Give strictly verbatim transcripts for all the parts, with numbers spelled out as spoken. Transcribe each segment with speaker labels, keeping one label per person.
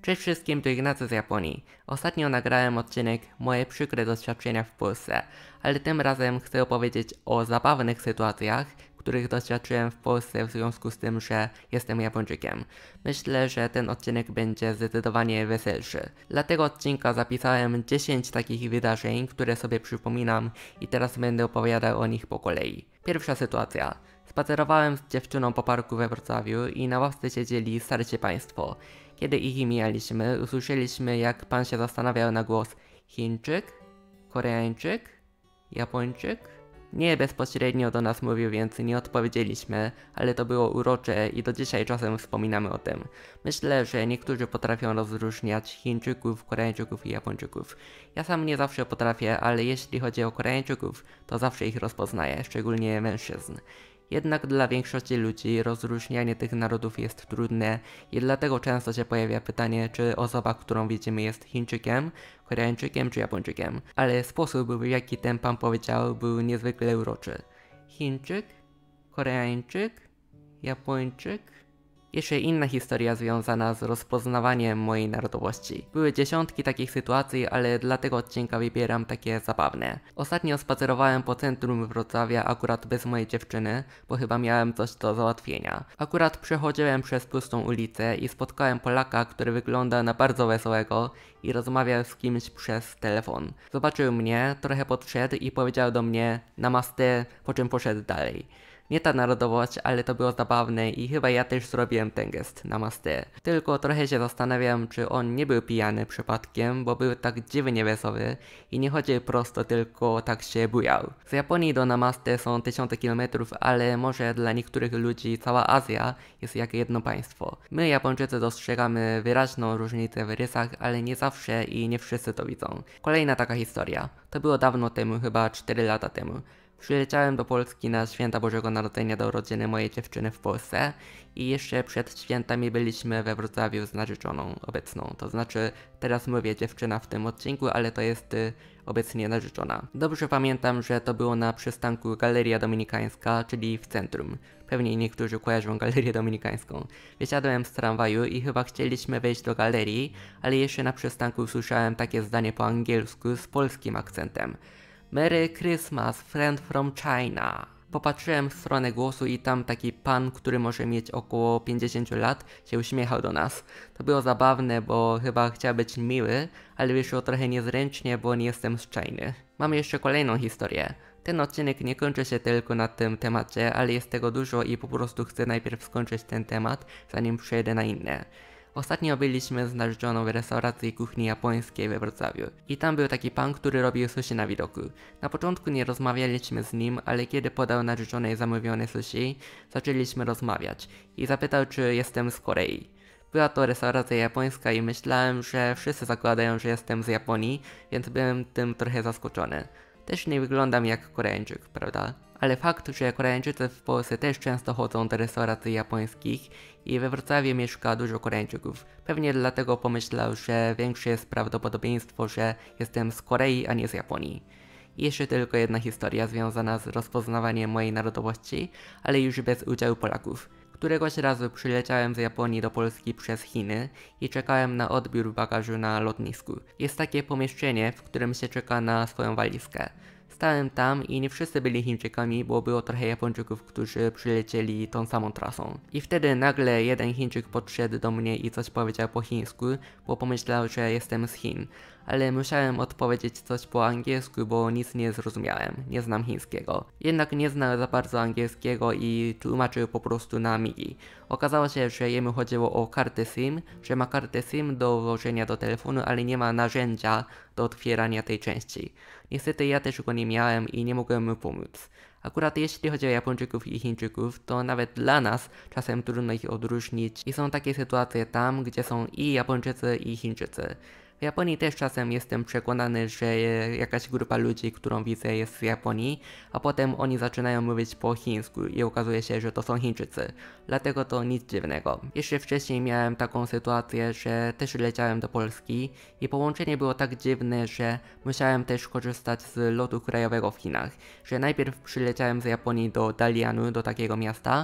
Speaker 1: Cześć wszystkim, tu Ignacy z Japonii. Ostatnio nagrałem odcinek Moje przykre doświadczenia w Polsce, ale tym razem chcę opowiedzieć o zabawnych sytuacjach, których doświadczyłem w Polsce w związku z tym, że jestem Japończykiem. Myślę, że ten odcinek będzie zdecydowanie weselszy. Dla tego odcinka zapisałem dziesięć takich wydarzeń, które sobie przypominam i teraz będę opowiadał o nich po kolei. Pierwsza sytuacja. Spacerowałem z dziewczyną po parku we Wrocławiu i na ławce siedzieli starsi państwo. Kiedy ich mijaliśmy, usłyszeliśmy, jak pan się zastanawiał na głos: Chińczyk? Koreańczyk? Japończyk? Nie bezpośrednio do nas mówił, więc nie odpowiedzieliśmy, ale to było urocze i do dzisiaj czasem wspominamy o tym. Myślę, że niektórzy potrafią rozróżniać Chińczyków, Koreańczyków i Japończyków. Ja sam nie zawsze potrafię, ale jeśli chodzi o Koreańczyków, to zawsze ich rozpoznaję, szczególnie mężczyzn. Jednak dla większości ludzi rozróżnianie tych narodów jest trudne i dlatego często się pojawia pytanie, czy osoba, którą widzimy, jest Chińczykiem, Koreańczykiem czy Japończykiem. Ale sposób, w jaki ten pan powiedział, był niezwykle uroczy. Chińczyk? Koreańczyk? Japończyk? Jeszcze inna historia związana z rozpoznawaniem mojej narodowości. Były dziesiątki takich sytuacji, ale dla tego odcinka wybieram takie zabawne. Ostatnio spacerowałem po centrum Wrocławia akurat bez mojej dziewczyny, bo chyba miałem coś do załatwienia. Akurat przechodziłem przez pustą ulicę i spotkałem Polaka, który wygląda na bardzo wesołego i rozmawiał z kimś przez telefon. Zobaczył mnie, trochę podszedł i powiedział do mnie namaste, po czym poszedł dalej. Nie ta narodowość, ale to było zabawne i chyba ja też zrobiłem ten gest, namaste. Tylko trochę się zastanawiam, czy on nie był pijany przypadkiem, bo był tak dziwnie wesoły i nie chodził prosto, tylko tak się bujał. Z Japonii do namaste są tysiące kilometrów, ale może dla niektórych ludzi cała Azja jest jak jedno państwo. My Japończycy dostrzegamy wyraźną różnicę w rysach, ale nie zawsze i nie wszyscy to widzą. Kolejna taka historia. To było dawno temu, chyba cztery lata temu. Przyleciałem do Polski na święta Bożego Narodzenia do urodziny mojej dziewczyny w Polsce i jeszcze przed świętami byliśmy we Wrocławiu z narzeczoną obecną. To znaczy, teraz mówię dziewczyna w tym odcinku, ale to jest y, obecnie narzeczona. Dobrze pamiętam, że to było na przystanku Galeria Dominikańska, czyli w centrum. Pewnie niektórzy kojarzą Galerię Dominikańską. Wysiadłem z tramwaju i chyba chcieliśmy wejść do galerii, ale jeszcze na przystanku usłyszałem takie zdanie po angielsku z polskim akcentem. Merry Christmas, friend from China. Popatrzyłem w stronę głosu i tam taki pan, który może mieć około pięćdziesiąt lat, się uśmiechał do nas. To było zabawne, bo chyba chciał być miły, ale wyszło trochę niezręcznie, bo nie jestem z Chiny. Mam jeszcze kolejną historię. Ten odcinek nie kończy się tylko na tym temacie, ale jest tego dużo i po prostu chcę najpierw skończyć ten temat, zanim przejdę na inne. Ostatnio byliśmy z narzeczoną w restauracji kuchni japońskiej we Wrocławiu. I tam był taki pan, który robił sushi na widoku. Na początku nie rozmawialiśmy z nim, ale kiedy podał narzeczonej zamówione sushi, zaczęliśmy rozmawiać. I zapytał, czy jestem z Korei. Była to restauracja japońska i myślałem, że wszyscy zakładają, że jestem z Japonii, więc byłem tym trochę zaskoczony. Też nie wyglądam jak Koreańczyk, prawda? Ale fakt, że Koreańczycy w Polsce też często chodzą do restauracji japońskich i we Wrocławiu mieszka dużo Koreańczyków. Pewnie dlatego pomyślał, że większe jest prawdopodobieństwo, że jestem z Korei, a nie z Japonii. I jeszcze tylko jedna historia związana z rozpoznawaniem mojej narodowości, ale już bez udziału Polaków. Któregoś razu przyleciałem z Japonii do Polski przez Chiny i czekałem na odbiór bagażu na lotnisku. Jest takie pomieszczenie, w którym się czeka na swoją walizkę. Stałem tam i nie wszyscy byli Chińczykami, bo było trochę Japończyków, którzy przylecieli tą samą trasą. I wtedy nagle jeden Chińczyk podszedł do mnie i coś powiedział po chińsku, bo pomyślał, że jestem z Chin. Ale musiałem odpowiedzieć coś po angielsku, bo nic nie zrozumiałem, nie znam chińskiego. Jednak nie znał za bardzo angielskiego i tłumaczył po prostu na migi. Okazało się, że jemu chodziło o kartę SIM, że ma kartę SIM do włożenia do telefonu, ale nie ma narzędzia do otwierania tej części. Niestety ja też go nie miałem i nie mogłem mu pomóc. Akurat jeśli chodzi o Japończyków i Chińczyków, to nawet dla nas czasem trudno ich odróżnić i są takie sytuacje tam, gdzie są i Japończycy i Chińczycy. W Japonii też czasem jestem przekonany, że jakaś grupa ludzi, którą widzę, jest z Japonii, a potem oni zaczynają mówić po chińsku i okazuje się, że to są Chińczycy. Dlatego to nic dziwnego. Jeszcze wcześniej miałem taką sytuację, że też leciałem do Polski i połączenie było tak dziwne, że musiałem też korzystać z lotu krajowego w Chinach. Że najpierw przyleciałem z Japonii do Dalianu, do takiego miasta,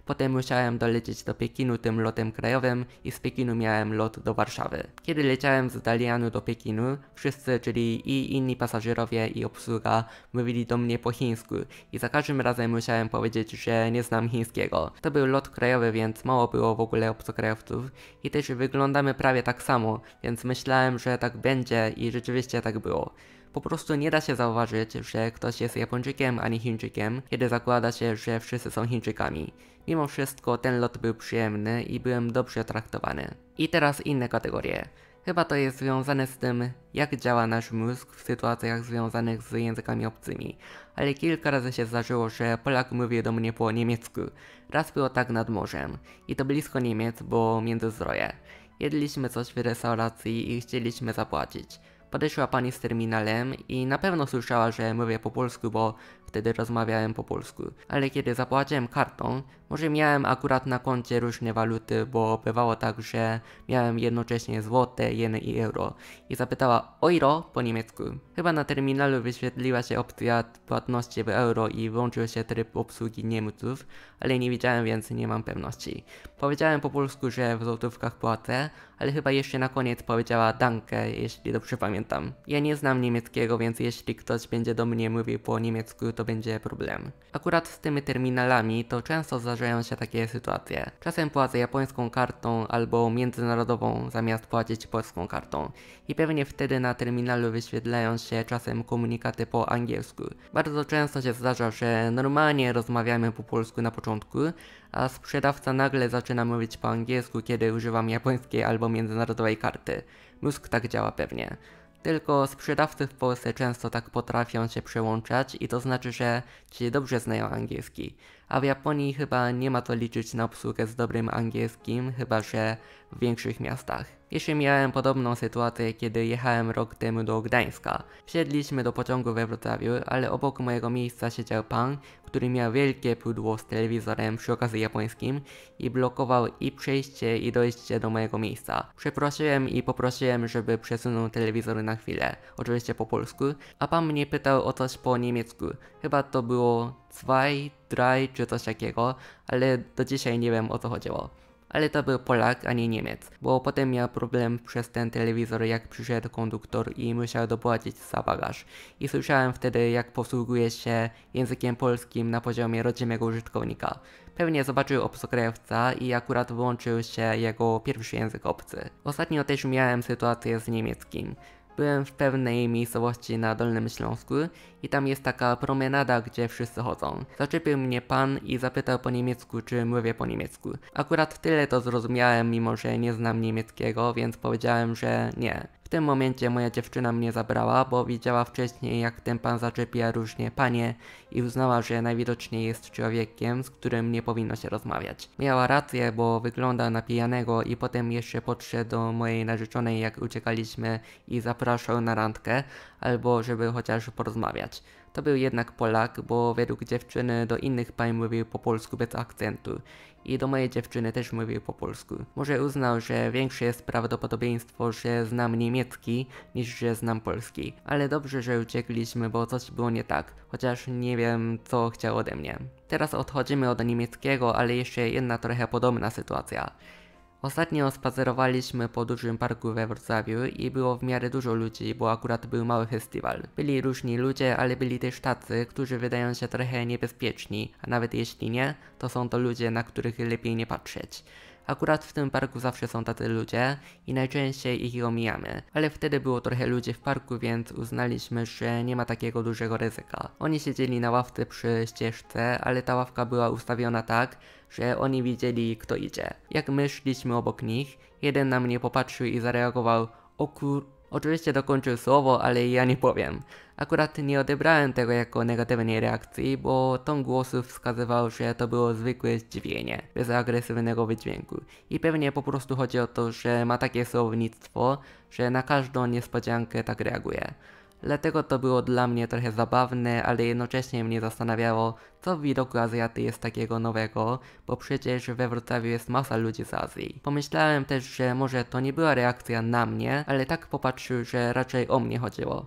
Speaker 1: Potem musiałem dolecieć do Pekinu tym lotem krajowym i z Pekinu miałem lot do Warszawy. Kiedy leciałem z Dalianu do Pekinu, wszyscy, czyli i inni pasażerowie i obsługa, mówili do mnie po chińsku i za każdym razem musiałem powiedzieć, że nie znam chińskiego. To był lot krajowy, więc mało było w ogóle obcokrajowców i też wyglądamy prawie tak samo, więc myślałem, że tak będzie i rzeczywiście tak było. Po prostu nie da się zauważyć, że ktoś jest Japończykiem, a nie Chińczykiem, kiedy zakłada się, że wszyscy są Chińczykami. Mimo wszystko ten lot był przyjemny i byłem dobrze traktowany. I teraz inne kategorie. Chyba to jest związane z tym, jak działa nasz mózg w sytuacjach związanych z językami obcymi. Ale kilka razy się zdarzyło, że Polak mówił do mnie po niemiecku. Raz było tak nad morzem. I to blisko Niemiec, bo Międzyzdroje. Jedliśmy coś w restauracji i chcieliśmy zapłacić. Podeszła pani z terminalem i na pewno słyszała, że mówię po polsku, bo wtedy rozmawiałem po polsku. Ale kiedy zapłaciłem kartą, może miałem akurat na koncie różne waluty, bo bywało tak, że miałem jednocześnie złote, jeny i euro. I zapytała euro po niemiecku. Chyba na terminalu wyświetliła się opcja płatności w euro i włączył się tryb obsługi Niemców, ale nie widziałem, więc nie mam pewności. Powiedziałem po polsku, że w złotówkach płacę, ale chyba jeszcze na koniec powiedziała danke, jeśli dobrze pamiętam. Ja nie znam niemieckiego, więc jeśli ktoś będzie do mnie mówił po niemiecku, to będzie problem. Akurat z tymi terminalami to często zdarzają się takie sytuacje. Czasem płacę japońską kartą albo międzynarodową zamiast płacić polską kartą. I pewnie wtedy na terminalu wyświetlają się czasem komunikaty po angielsku. Bardzo często się zdarza, że normalnie rozmawiamy po polsku na początku, a sprzedawca nagle zaczyna mówić po angielsku, kiedy używam japońskiej albo międzynarodowej karty. Mózg tak działa pewnie. Tylko sprzedawcy w Polsce często tak potrafią się przełączać i to znaczy, że ci dobrze znają angielski. A w Japonii chyba nie ma to liczyć na obsługę z dobrym angielskim, chyba że w większych miastach. Jeszcze miałem podobną sytuację, kiedy jechałem rok temu do Gdańska. Wsiedliśmy do pociągu we Wrocławiu, ale obok mojego miejsca siedział pan, który miał wielkie pudło z telewizorem przy okazji japońskim i blokował i przejście i dojście do mojego miejsca. Przeprosiłem i poprosiłem, żeby przesunął telewizor na chwilę, oczywiście po polsku, a pan mnie pytał o coś po niemiecku. Chyba to było zwei, drei czy coś takiego, ale do dzisiaj nie wiem o co chodziło. Ale to był Polak, a nie Niemiec, bo potem miał problem przez ten telewizor, jak przyszedł konduktor i musiał dopłacić za bagaż. I słyszałem wtedy, jak posługuje się językiem polskim na poziomie rodzimego użytkownika. Pewnie zobaczył obcokrajowca i akurat włączył się jego pierwszy język obcy. Ostatnio też miałem sytuację z niemieckim. Byłem w pewnej miejscowości na Dolnym Śląsku i tam jest taka promenada, gdzie wszyscy chodzą. Zaczepił mnie pan i zapytał po niemiecku, czy mówię po niemiecku. Akurat tyle to zrozumiałem, mimo że nie znam niemieckiego, więc powiedziałem, że nie. W tym momencie moja dziewczyna mnie zabrała, bo widziała wcześniej, jak ten pan zaczepia różnie panie i uznała, że najwidoczniej jest człowiekiem, z którym nie powinno się rozmawiać. Miała rację, bo wygląda na pijanego i potem jeszcze podszedł do mojej narzeczonej, jak uciekaliśmy i zapraszał na randkę, albo żeby chociaż porozmawiać. To był jednak Polak, bo według dziewczyny do innych pań mówił po polsku bez akcentu. I do mojej dziewczyny też mówił po polsku. Może uznał, że większe jest prawdopodobieństwo, że znam niemiecki, niż że znam polski. Ale dobrze, że uciekliśmy, bo coś było nie tak. Chociaż nie wiem, co chciał ode mnie. Teraz odchodzimy od niemieckiego, ale jeszcze jedna trochę podobna sytuacja. Ostatnio spacerowaliśmy po dużym parku we Wrocławiu i było w miarę dużo ludzi, bo akurat był mały festiwal. Byli różni ludzie, ale byli też tacy, którzy wydają się trochę niebezpieczni, a nawet jeśli nie, to są to ludzie, na których lepiej nie patrzeć. Akurat w tym parku zawsze są tacy ludzie i najczęściej ich omijamy, ale wtedy było trochę ludzi w parku, więc uznaliśmy, że nie ma takiego dużego ryzyka. Oni siedzieli na ławce przy ścieżce, ale ta ławka była ustawiona tak, że oni widzieli, kto idzie. Jak my szliśmy obok nich, jeden na mnie popatrzył i zareagował: o kur... Oczywiście dokończył słowo, ale ja nie powiem. Akurat nie odebrałem tego jako negatywnej reakcji, bo ton głosu wskazywał, że to było zwykłe zdziwienie, bez agresywnego wydźwięku. I pewnie po prostu chodzi o to, że ma takie słownictwo, że na każdą niespodziankę tak reaguje. Dlatego to było dla mnie trochę zabawne, ale jednocześnie mnie zastanawiało, co w widoku Azjaty jest takiego nowego, bo przecież we Wrocławiu jest masa ludzi z Azji. Pomyślałem też, że może to nie była reakcja na mnie, ale tak popatrzył, że raczej o mnie chodziło.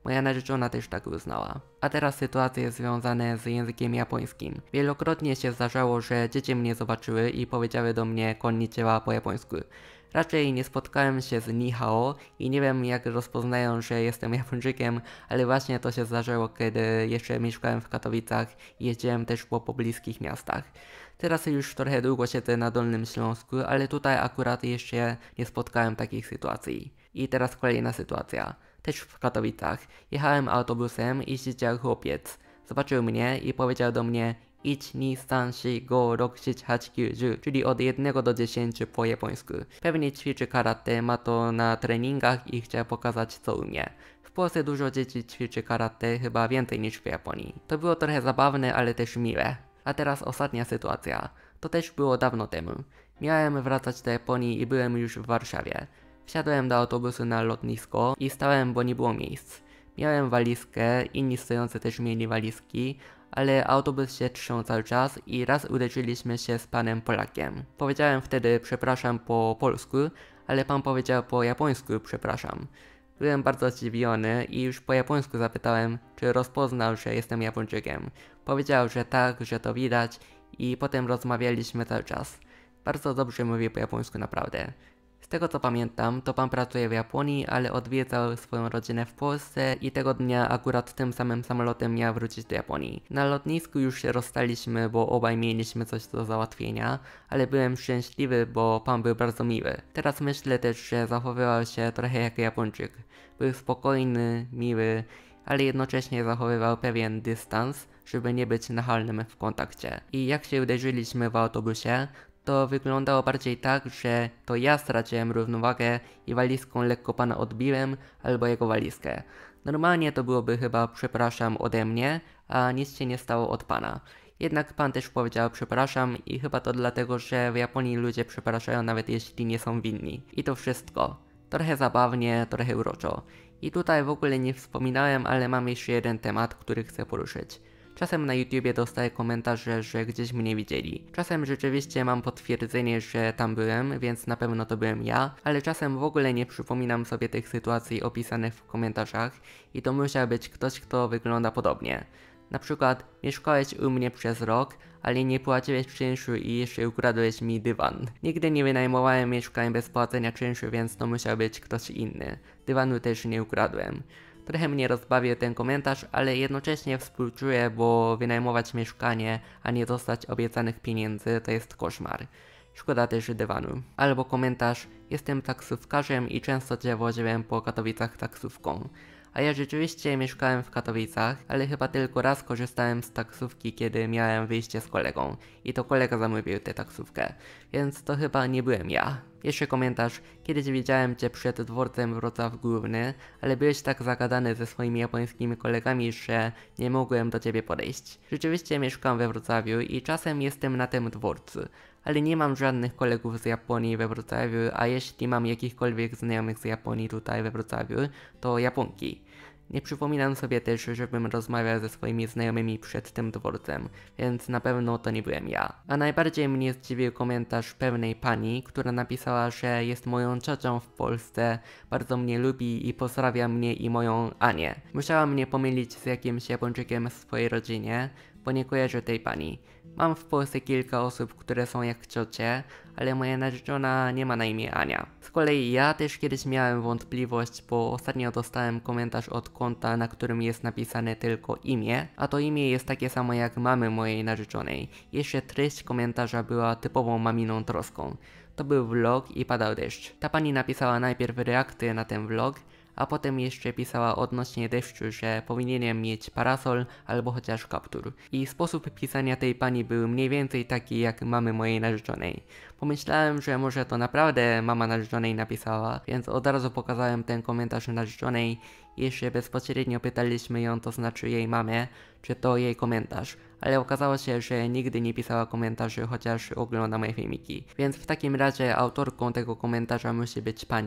Speaker 1: Moja narzeczona też tak uznała. A teraz sytuacje związane z językiem japońskim. Wielokrotnie się zdarzało, że dzieci mnie zobaczyły i powiedziały do mnie konnichiwa po japońsku. Raczej nie spotkałem się z ni hao i nie wiem jak rozpoznają, że jestem Japończykiem, ale właśnie to się zdarzyło, kiedy jeszcze mieszkałem w Katowicach i jeździłem też po pobliskich miastach. Teraz już trochę długo siedzę na Dolnym Śląsku, ale tutaj akurat jeszcze nie spotkałem takich sytuacji. I teraz kolejna sytuacja. Też w Katowicach. Jechałem autobusem i siedział chłopiec. Zobaczył mnie i powiedział do mnie idź ni san shi go rok siedem osiem dziewięć, czyli od jednego do dziesięciu po japońsku. Pewnie ćwiczy karate, ma to na treningach i chciał pokazać co umie. W Polsce dużo dzieci ćwiczy karate, chyba więcej niż w Japonii. To było trochę zabawne, ale też miłe. A teraz ostatnia sytuacja. To też było dawno temu. Miałem wracać do Japonii i byłem już w Warszawie. Wsiadłem do autobusu na lotnisko i stałem, bo nie było miejsc. Miałem walizkę, inni stojący też mieli walizki, ale autobus się trzymał cały czas i raz uderzyliśmy się z panem Polakiem. Powiedziałem wtedy przepraszam po polsku, ale pan powiedział po japońsku przepraszam. Byłem bardzo zdziwiony i już po japońsku zapytałem, czy rozpoznał, że jestem Japończykiem. Powiedział, że tak, że to widać i potem rozmawialiśmy cały czas. Bardzo dobrze mówi po japońsku naprawdę. Z tego co pamiętam, to pan pracuje w Japonii, ale odwiedzał swoją rodzinę w Polsce i tego dnia akurat tym samym samolotem miał wrócić do Japonii. Na lotnisku już się rozstaliśmy, bo obaj mieliśmy coś do załatwienia, ale byłem szczęśliwy, bo pan był bardzo miły. Teraz myślę też, że zachowywał się trochę jak Japończyk. Był spokojny, miły, ale jednocześnie zachowywał pewien dystans, żeby nie być nachalnym w kontakcie. I jak się uderzyliśmy w autobusie, to wyglądało bardziej tak, że to ja straciłem równowagę i walizką lekko pana odbiłem, albo jego walizkę. Normalnie to byłoby chyba przepraszam ode mnie, a nic się nie stało od pana. Jednak pan też powiedział przepraszam i chyba to dlatego, że w Japonii ludzie przepraszają nawet jeśli nie są winni. I to wszystko. Trochę zabawnie, trochę uroczo. I tutaj w ogóle nie wspominałem, ale mam jeszcze jeden temat, który chcę poruszyć. Czasem na YouTubie dostaję komentarze, że gdzieś mnie widzieli. Czasem rzeczywiście mam potwierdzenie, że tam byłem, więc na pewno to byłem ja, ale czasem w ogóle nie przypominam sobie tych sytuacji opisanych w komentarzach i to musiał być ktoś, kto wygląda podobnie. Na przykład mieszkałeś u mnie przez rok, ale nie płaciłeś czynszu i jeszcze ukradłeś mi dywan. Nigdy nie wynajmowałem mieszkań bez płacenia czynszu, więc to musiał być ktoś inny. Dywanu też nie ukradłem. Trochę mnie rozbawił ten komentarz, ale jednocześnie współczuję, bo wynajmować mieszkanie, a nie dostać obiecanych pieniędzy to jest koszmar. Szkoda też dywanu. Albo komentarz, jestem taksówkarzem i często cię woziłem po Katowicach taksówką. A ja rzeczywiście mieszkałem w Katowicach, ale chyba tylko raz korzystałem z taksówki, kiedy miałem wyjście z kolegą. I to kolega zamówił tę taksówkę, więc to chyba nie byłem ja. Jeszcze komentarz, kiedyś widziałem cię przed dworcem Wrocław Główny, ale byłeś tak zagadany ze swoimi japońskimi kolegami, że nie mogłem do ciebie podejść. Rzeczywiście mieszkam we Wrocławiu i czasem jestem na tym dworcu, ale nie mam żadnych kolegów z Japonii we Wrocławiu, a jeśli mam jakichkolwiek znajomych z Japonii tutaj we Wrocławiu, to Japonki. Nie przypominam sobie też, żebym rozmawiał ze swoimi znajomymi przed tym dworcem, więc na pewno to nie byłem ja. A najbardziej mnie zdziwił komentarz pewnej pani, która napisała, że jest moją ciocią w Polsce, bardzo mnie lubi i pozdrawia mnie i moją Anię. Musiała mnie pomylić z jakimś Japończykiem w swojej rodzinie, bo nie kojarzę tej pani. Mam w Polsce kilka osób, które są jak ciocie, ale moja narzeczona nie ma na imię Ania. Z kolei ja też kiedyś miałem wątpliwość, bo ostatnio dostałem komentarz od konta, na którym jest napisane tylko imię, a to imię jest takie samo jak mamy mojej narzeczonej. Jeszcze treść komentarza była typową maminą troską. To był vlog i padał deszcz. Ta pani napisała najpierw reakcję na ten vlog, a potem jeszcze pisała odnośnie deszczu, że powinienem mieć parasol albo chociaż kaptur. I sposób pisania tej pani był mniej więcej taki jak mamy mojej narzeczonej. Pomyślałem, że może to naprawdę mama narzeczonej napisała, więc od razu pokazałem ten komentarz narzeczonej i jeszcze bezpośrednio pytaliśmy ją, to znaczy jej mamę, czy to jej komentarz. Ale okazało się, że nigdy nie pisała komentarzy, chociaż ogląda moje filmiki. Więc w takim razie autorką tego komentarza musi być pani,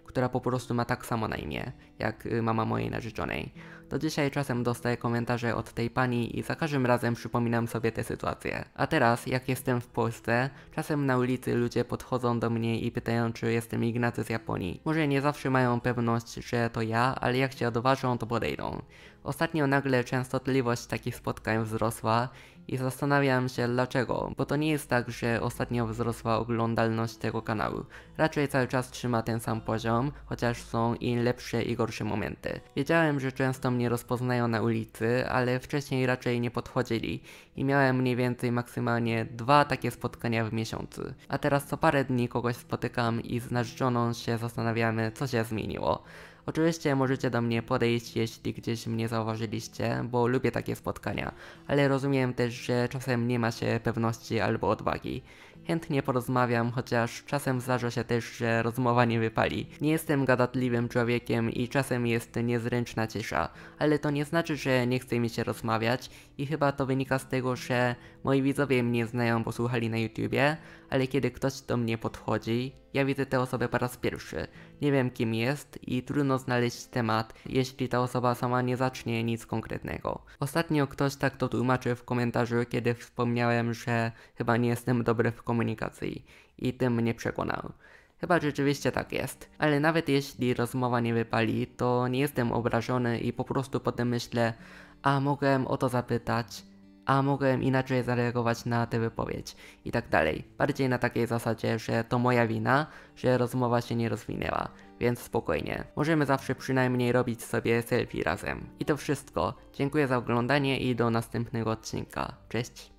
Speaker 1: która po prostu ma tak samo na imię, jak y, mama mojej narzeczonej. Do dzisiaj czasem dostaję komentarze od tej pani i za każdym razem przypominam sobie tę sytuację. A teraz, jak jestem w Polsce, czasem na ulicy ludzie podchodzą do mnie i pytają, czy jestem Ignacy z Japonii. Może nie zawsze mają pewność, że to ja, ale jak się odważą, to podejdą. Ostatnio nagle częstotliwość takich spotkań wzrosła i zastanawiam się dlaczego, bo to nie jest tak, że ostatnio wzrosła oglądalność tego kanału. Raczej cały czas trzyma ten sam poziom, chociaż są i lepsze i gorsze momenty. Wiedziałem, że często mnie rozpoznają na ulicy, ale wcześniej raczej nie podchodzili i miałem mniej więcej maksymalnie dwa takie spotkania w miesiącu. A teraz co parę dni kogoś spotykam i z narzeczoną się zastanawiamy, co się zmieniło. Oczywiście możecie do mnie podejść, jeśli gdzieś mnie zauważyliście, bo lubię takie spotkania, ale rozumiem też, że czasem nie ma się pewności albo odwagi. Chętnie porozmawiam, chociaż czasem zdarza się też, że rozmowa nie wypali. Nie jestem gadatliwym człowiekiem i czasem jest niezręczna cisza, ale to nie znaczy, że nie chce mi się rozmawiać i chyba to wynika z tego, że moi widzowie mnie znają, bo słuchali na YouTubie, ale kiedy ktoś do mnie podchodzi, ja widzę tę osobę po raz pierwszy. Nie wiem kim jest i trudno znaleźć temat, jeśli ta osoba sama nie zacznie nic konkretnego. Ostatnio ktoś tak to tłumaczył w komentarzu, kiedy wspomniałem, że chyba nie jestem dobry w komunikacji i tym mnie przekonał. Chyba rzeczywiście tak jest, ale nawet jeśli rozmowa nie wypali, to nie jestem obrażony i po prostu potem myślę, a mogłem o to zapytać, a mogłem inaczej zareagować na tę wypowiedź i tak dalej. Bardziej na takiej zasadzie, że to moja wina, że rozmowa się nie rozwinęła, więc spokojnie. Możemy zawsze przynajmniej robić sobie selfie razem. I to wszystko. Dziękuję za oglądanie i do następnego odcinka. Cześć!